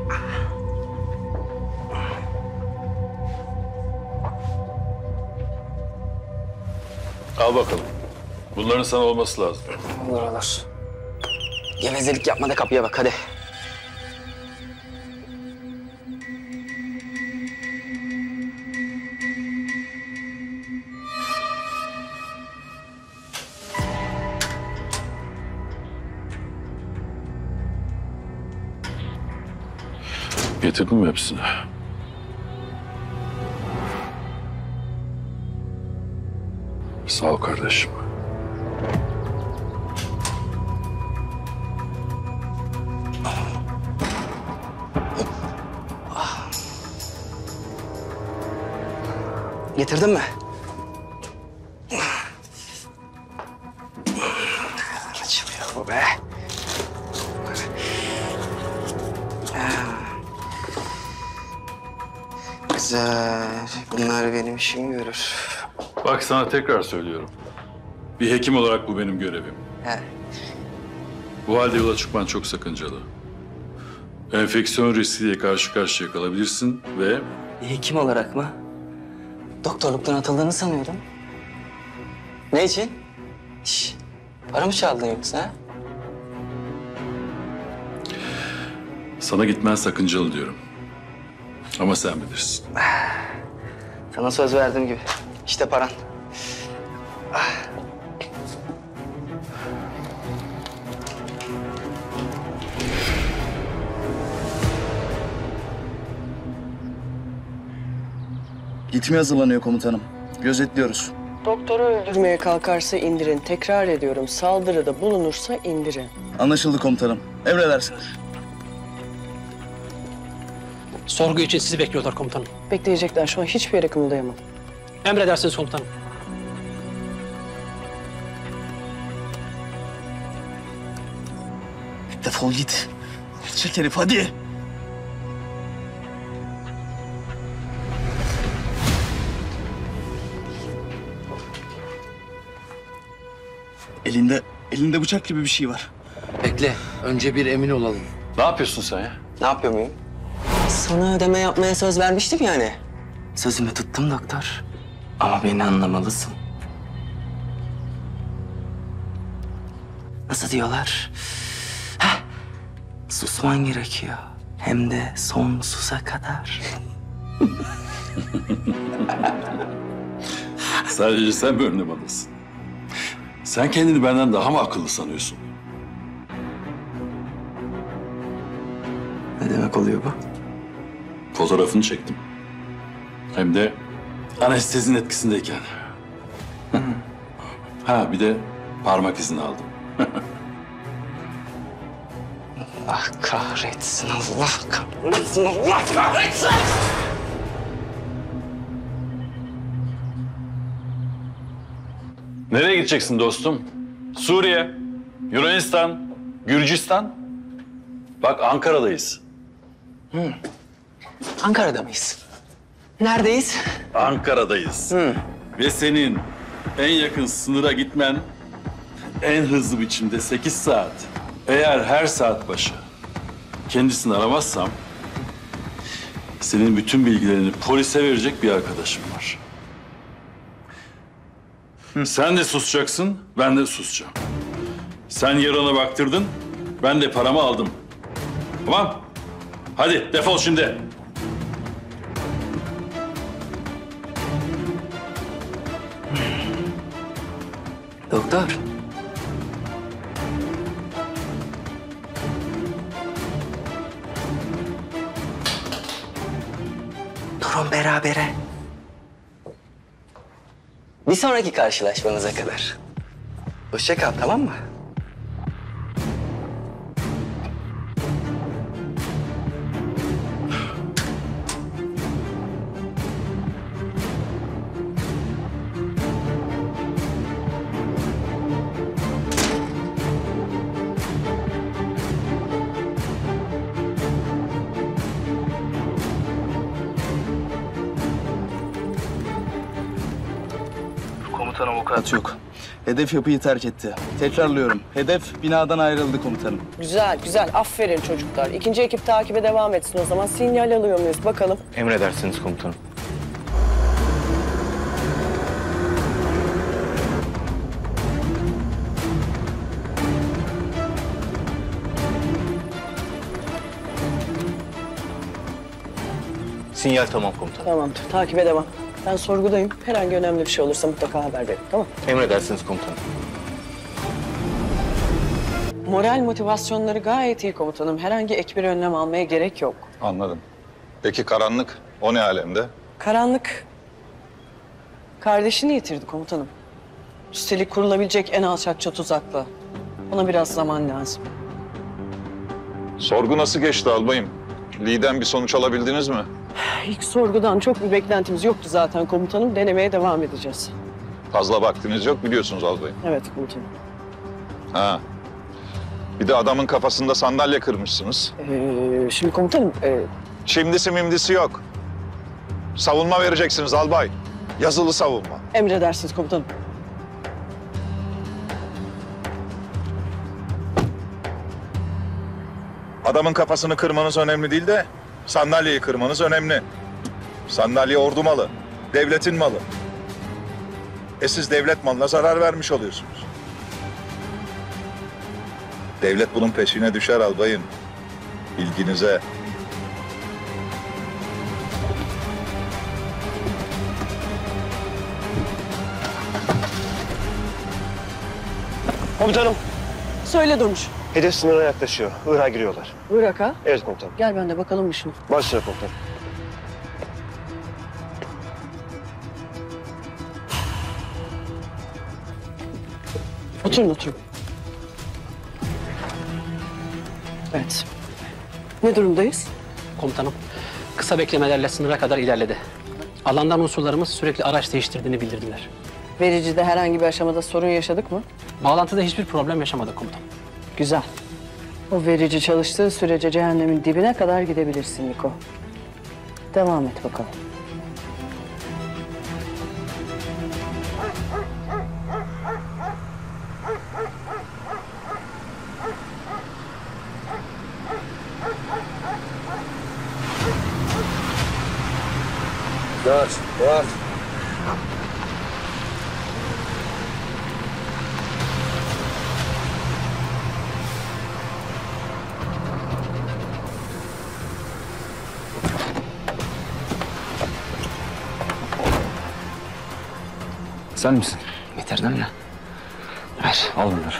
Al bakalım. Bunların sana olması lazım. Olur olur. Gevezelik yapma da kapıya bak hadi. Getirdin mi hepsini? Sağ ol kardeşim. Getirdin mi? Açılıyor bu be. Güzel. Bunlar benim işimi görür. Bak sana tekrar söylüyorum. Bir hekim olarak bu benim görevim. He. Bu halde yola çıkman çok sakıncalı. Enfeksiyon riskiyle karşı karşıya kalabilirsin ve... Bir hekim olarak mı? Doktorluktan atıldığını sanıyordum. Ne için? Şş, para mı çaldın yoksa? Ha? Sana gitmen sakıncalı diyorum. Ama sen bilirsin. Sana söz verdiğim gibi. İşte paran. Gitmeye hazırlanıyor komutanım. Gözetliyoruz. Doktoru öldürmeye kalkarsa indirin. Tekrar ediyorum, saldırıda bulunursa indirin. Anlaşıldı komutanım. Emredersiniz. Sorgu için sizi bekliyorlar komutanım. Bekleyecekler. Şu an hiçbir yere kımıldayamam. Emredersiniz komutanım. Defol git. Çek herif hadi. Elinde bıçak gibi bir şey var. Bekle. Önce bir emin olalım. Ne yapıyorsun sen ya? Ne yapıyor muyum? Sana ödeme yapmaya söz vermiştim yani. Sözümü tuttum doktor. Ama beni anlamalısın. Nasıl diyorlar? Heh, susman gerekiyor. Hem de sonsuza kadar. Sadece sen mi önlem alırsın? Sen kendini benden daha mı akıllı sanıyorsun? Ne demek oluyor bu? Fotoğrafını çektim. Hem de anestezinin etkisindeyken. Ha bir de parmak izini aldım. Allah kahretsin, Allah kahretsin, Allah kahretsin! Nereye gideceksin dostum? Suriye, Yunanistan, Gürcistan. Bak Ankara'dayız. Ankara'da mıyız? Neredeyiz? Ankara'dayız. Ve senin en yakın sınıra gitmen en hızlı biçimde 8 saat. Eğer her saat başı kendisini aramazsam senin bütün bilgilerini polise verecek bir arkadaşım var. Sen de susacaksın, ben de susacağım. Sen yarana baktırdın, ben de paramı aldım. Tamam? Hadi defol şimdi. Doktor. Durun berabere. Bir sonraki karşılaşmanıza kadar. Hoşça kal, tamam mı? Komutan avukat yok. Hedef yapıyı terk etti. Tekrarlıyorum. Hedef binadan ayrıldı komutanım. Güzel, güzel. Aferin çocuklar. İkinci ekip takibe devam etsin o zaman. Sinyal alıyor muyuz bakalım. Emredersiniz komutanım. Sinyal tamam komutanım. Tamamdır. Takibe devam. Ben sorgudayım. Herhangi önemli bir şey olursa mutlaka haber verin. Tamam. Emredersiniz komutanım. Moral motivasyonları gayet iyi komutanım. Herhangi ek bir önlem almaya gerek yok. Anladım. Peki karanlık? O ne alemde? Karanlık kardeşini yitirdi komutanım. Üstelik kurulabilecek en alçakça tuzakla. Ona biraz zaman lazım. Sorgu nasıl geçti albayım? Lee'den bir sonuç alabildiniz mi? İlk sorgudan çok bir beklentimiz yoktu zaten komutanım. Denemeye devam edeceğiz. Fazla vaktiniz yok biliyorsunuz albayım. Evet komutanım. Ha. Bir de adamın kafasında sandalye kırmışsınız. Şimdi komutanım, Şimdisi mimdisi yok. Savunma vereceksiniz albay. Yazılı savunma. emredersiniz komutanım. Adamın kafasını kırmanız önemli değil de sandalyeyi kırmanız önemli. Sandalye ordu malı, devletin malı. Siz devlet malına zarar vermiş oluyorsunuz. Devlet bunun peşine düşer albayım. Bilginize. Komutanım, Söyle Durmuş. hedef sınıra yaklaşıyor. Irak'a giriyorlar. Irak'a. Evet komutanım. Gel ben de bakalım bir şunu. Başüstüne komutanım. Oturun oturun. Evet. Ne durumdayız? Komutanım, kısa beklemelerle sınıra kadar ilerledi. Alandan unsurlarımız sürekli araç değiştirdiğini bildirdiler. Vericide herhangi bir aşamada sorun yaşadık mı? Bağlantıda hiçbir problem yaşamadık komutanım. Güzel. O verici çalıştığı sürece cehennemin dibine kadar gidebilirsin Niko. Devam et bakalım. Dur. Sen misin? Bitirdin mi? Ver. Al bunları.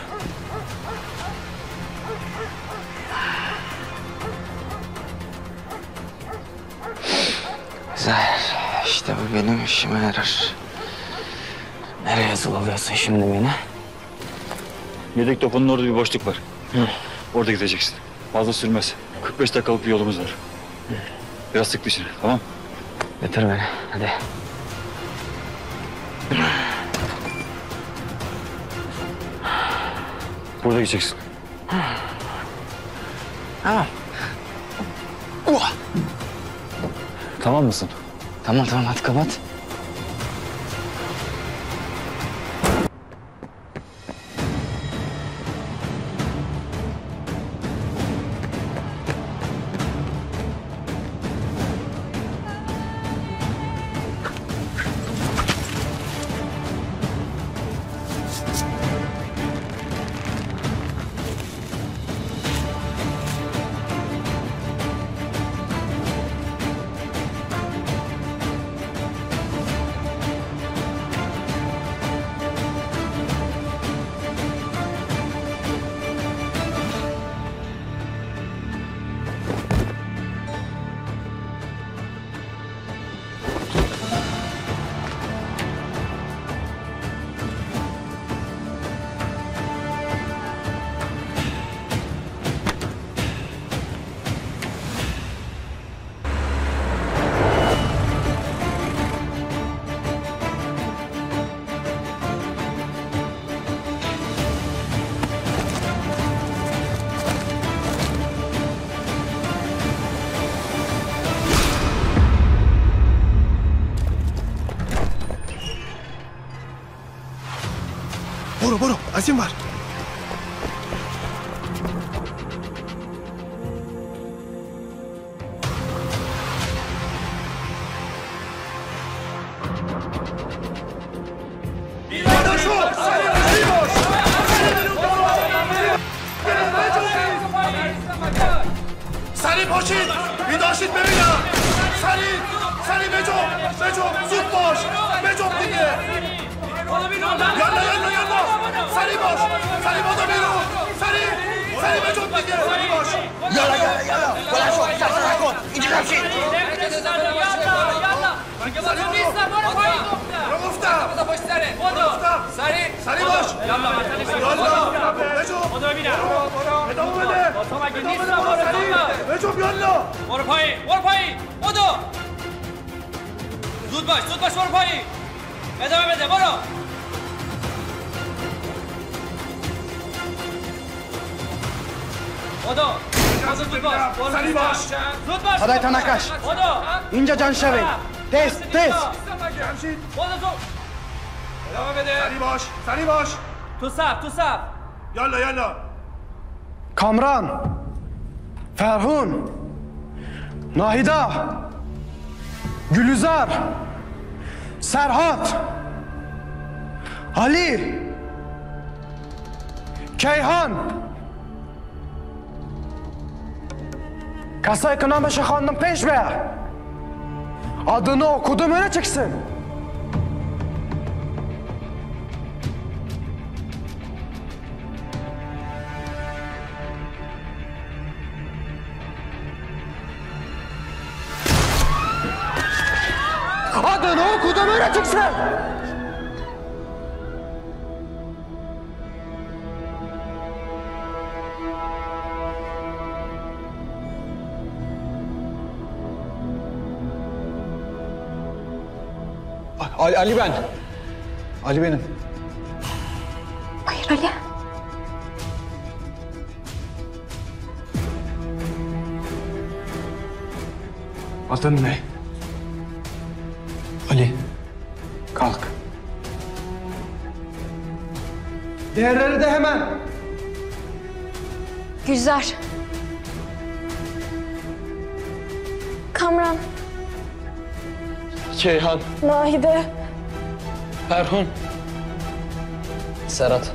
Güzel. İşte bu benim işime yarar. Nereye yazılıyorsun şimdi beni? Yedek deponun orada bir boşluk var. Orada gideceksin. Fazla sürmez. 45 dakikalık bir yolumuz var. Biraz sık dişini, tamam? Götür beni. Hadi. Burada gideceksin. Tamam. Tamam mısın? Tamam hadi kapat. برو از این ور. سریع پاشید بیداشید ببینم سریع بجو زود باش بجو دیگه یالا سریع باش سریع بادو بیرون سریع بجو دیگه سریع باش یالا بلند شو سرسر نکن اینجا نمشید رو گفتم سریع باش یالا بجو ادامه بده بجو یالا برو پایین بودو زود باش برو پایین ادامه بده برو بودو زود باش سریع باش صدایت نکش. بودو اینجا جان شوید. تست جمشید بودو تو ادامه بده سریع باش تو صف یالا کامران، فرهون، ناهیده، گلوزار، سرهات، علی، کیهان. کسایی که نامش خواندم پیش بیا. Adını okudum öyle çıksın. Adını okudum öyle çıksın. Ali ben. Ali benim. Hayır Ali. Adın ne? Ali. Kalk. Diğerleri de hemen. Gülzar. Kamran. Keyhan, Nahide. Ferhun. Serhat.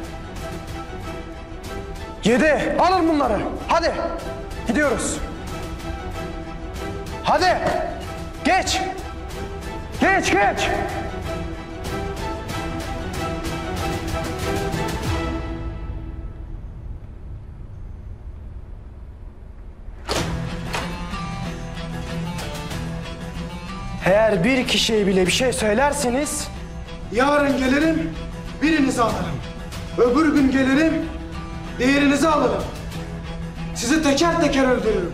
7. Alın bunları. Hadi. Gidiyoruz. Hadi. Geç. Geç. Eğer bir kişiye bile bir şey söylerseniz yarın gelirim, birinizi alırım. Öbür gün gelirim, diğerinizi alırım. Sizi teker teker öldürürüm.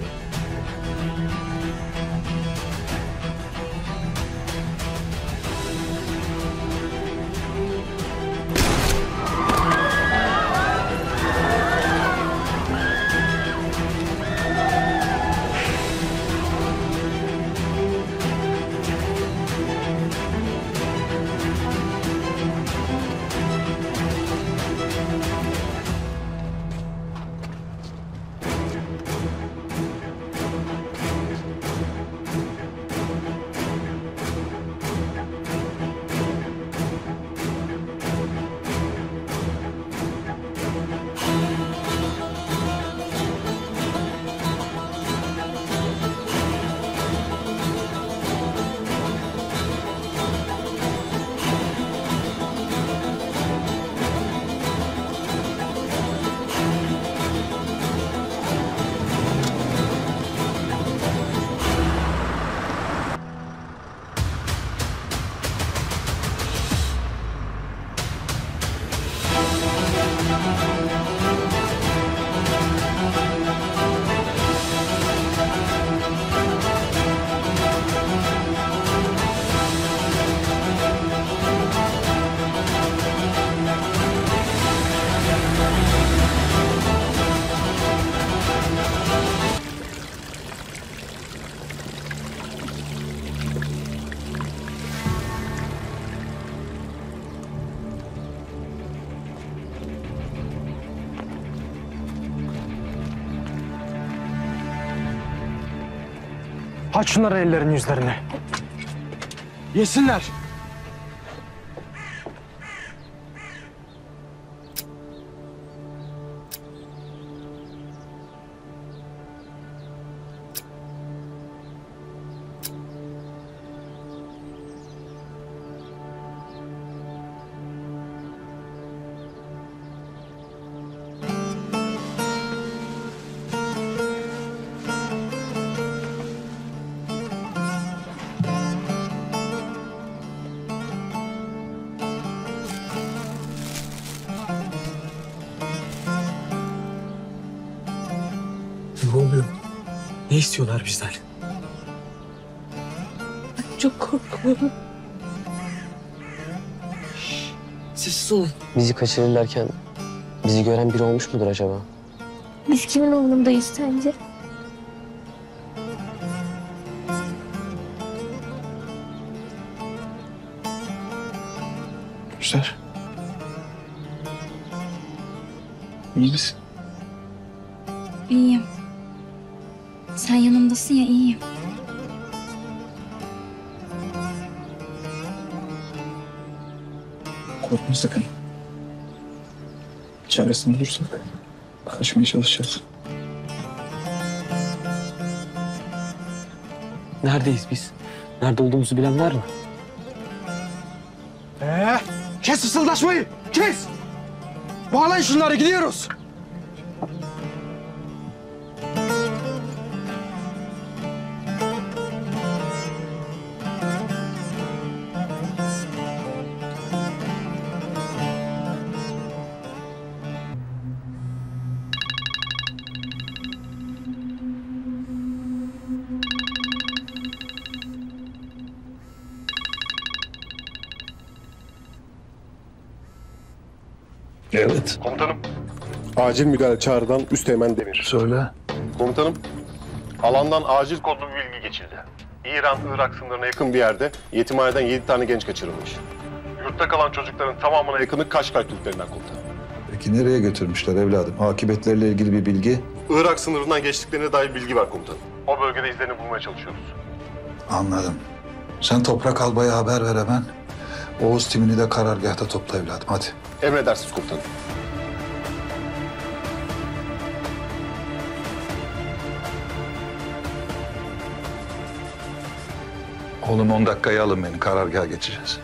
Aç şunları ellerini yüzlerini. Yesinler. Ne oluyor? Ne istiyorlar bizden? Çok korkuyorum. Sessiz olun. Bizi kaçırırlarken bizi gören biri olmuş mudur acaba? Biz kimin umurundayız sence? Güzel. İyi misin? İyiyim. Sen yanımdasın ya, iyiyim. Korkma sakın. Çaresini bulursak kaçmaya çalışacağız. Neredeyiz biz? Nerede olduğumuzu bilen var mı? Kes fısıldaşmayı. Kes. Bağlayın şunları, gidiyoruz. Evet. Komutanım. Acil müdahale çağrıdan Üsteğmen Demir. Söyle. Komutanım. Alandan acil kodlu bir bilgi geçildi. İran-Irak sınırına yakın bir yerde yetimhaneden 7 tane genç kaçırılmış. Yurtta kalan çocukların tamamına yakını Kaşgar Türklerinden komutanım. Peki nereye götürmüşler evladım? Akibetleriyle ilgili bir bilgi? Irak sınırından geçtiklerine dair bilgi var komutanım. O bölgede izlerini bulmaya çalışıyoruz. Anladım. Sen Toprak Albay'a haber ver hemen. Oğuz timini de karargâhta topla evladım. Hadi. Emredersiniz komutanım. Oğlum 10 dakikaya alın beni. Karargaha geçeceğiz.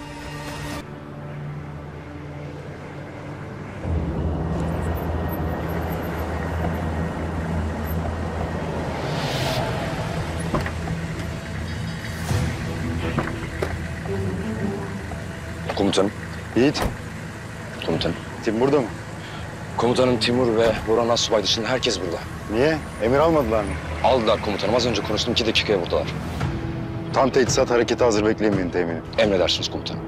Komutanım. Yiğit. Komutanım. Tim burada mı? Komutanım Timur ve Burhan Assubay dışında herkes burada. Niye? Emir almadılar mı? Aldılar komutanım. Az önce konuştum, 2 dakikaya buradalar. Tam teçhizat hareketi hazır beklemeyin teminim. Emredersiniz komutanım.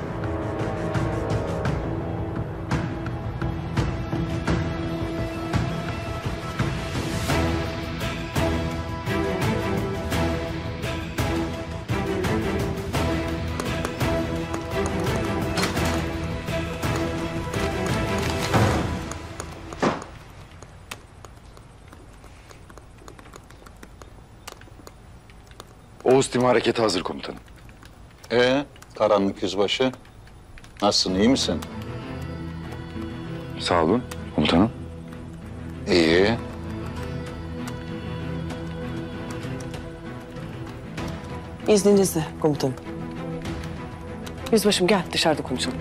Oğuz Timi hareketi hazır komutanım. Karanlık yüzbaşı. Nasılsın, iyi misin? Sağ olun komutanım. İyi. İzninizle komutanım. Yüzbaşım gel dışarıda konuşalım.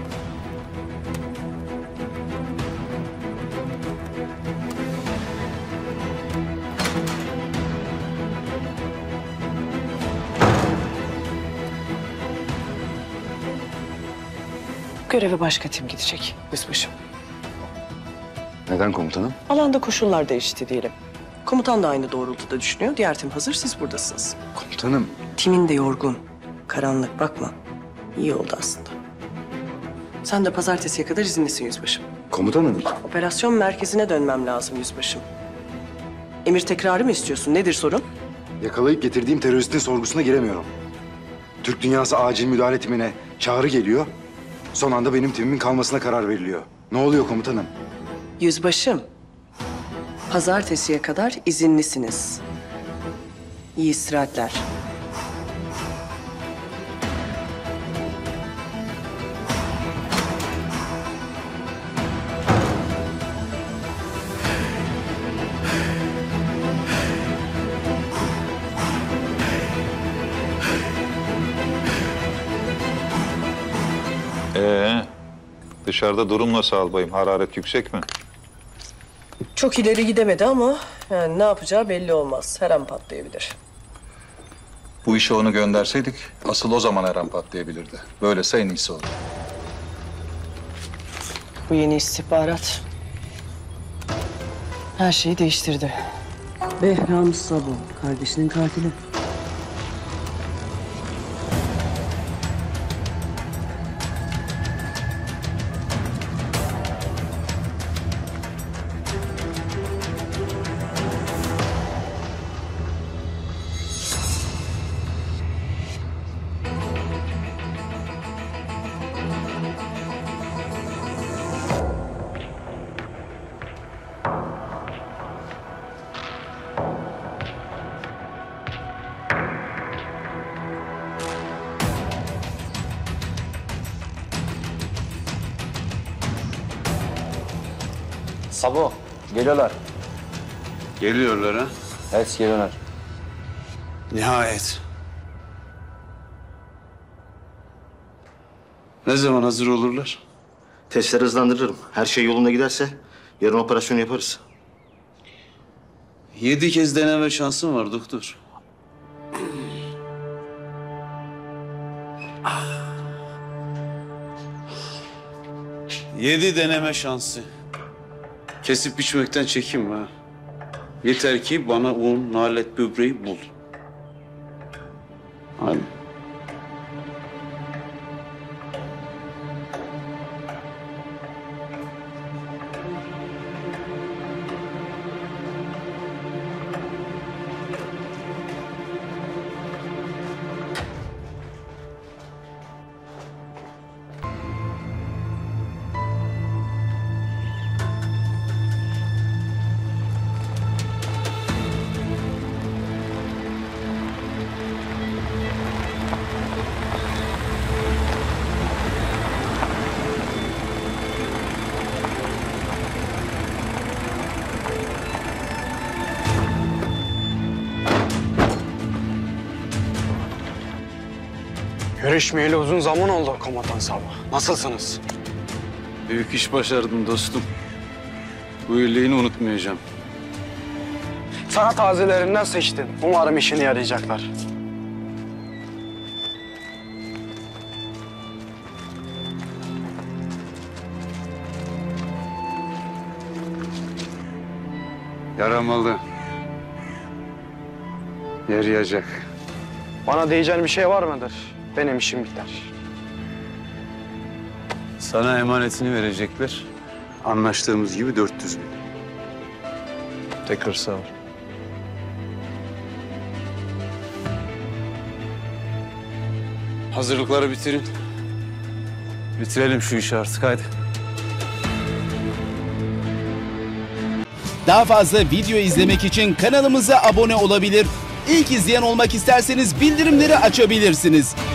Göreve başka tim gidecek yüzbaşım. Neden komutanım? Alanda koşullar değişti diyelim. Komutan da aynı doğrultuda düşünüyor. Diğer tim hazır, siz buradasınız. Komutanım. Timin de yorgun. Karanlık, bakma. İyi oldu aslında. Sen de pazartesiye kadar izinlisin yüzbaşım. Komutanım. Operasyon merkezine dönmem lazım yüzbaşım. Emir tekrarı mı istiyorsun? Nedir sorun? Yakalayıp getirdiğim teröristin sorgusuna giremiyorum. Türk Dünyası Acil Müdahale Timine çağrı geliyor. Son anda benim timimin kalmasına karar veriliyor. Ne oluyor komutanım? Yüzbaşım, pazartesiye kadar izinlisiniz. İyi istirahatler. Dışarıda durum nasıl albayım? Hararet yüksek mi? Çok ileri gidemedi ama yani ne yapacağı belli olmaz. Her an patlayabilir. Bu işe onu gönderseydik asıl o zaman her an patlayabilirdi. Böylese en iyisi oldu. Bu yeni istihbarat her şeyi değiştirdi. Behram Sabo, kardeşinin katili. Sabo, geliyorlar. Geliyorlar ha? Evet, geliyorlar. Nihayet. Ne zaman hazır olurlar? Testleri hızlandırırım. Her şey yolunda giderse yarın operasyon yaparız. 7 kez deneme şansım var doktor. Yedi deneme şansı. Kesip biçmekten çekinme ha. Yeter ki bana un, nalet, böbreği bul. Hadi. Görüşmeyeli uzun zaman oldu komutan Sabo. Nasılsınız? Büyük iş başardım dostum. Bu iyiliğini unutmayacağım. Sana tazelerinden seçtim. Umarım işine yarayacaklar. Yaramalı. Yarayacak. Bana diyeceğin bir şey var mıdır? Benim işim biter. Sana emanetini verecekler. Anlaştığımız gibi 400.000. Tekrar sağ ol. Hazırlıkları bitirin. Bitirelim şu işi artık, hadi. Daha fazla video izlemek için kanalımıza abone olabilir. İlk izleyen olmak isterseniz bildirimleri açabilirsiniz.